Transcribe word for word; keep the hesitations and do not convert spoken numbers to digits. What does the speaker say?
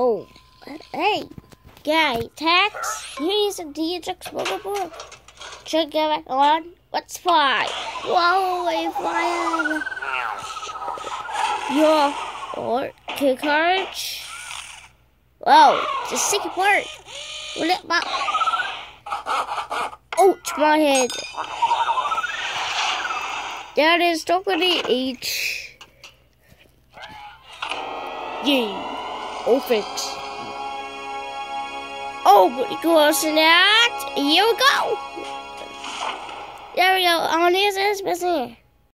Oh, hey, guy, Tex, here's a T H X book. Check it back on. Let's fly. Whoa, we're flying. Your or key courage. Whoa, it's a sick part. Will it back? Ouch, my head. There it is, twenty each. Yay. Oh, fix. Oh, pretty close to that. Here we go. There we go. Oh, this is missing.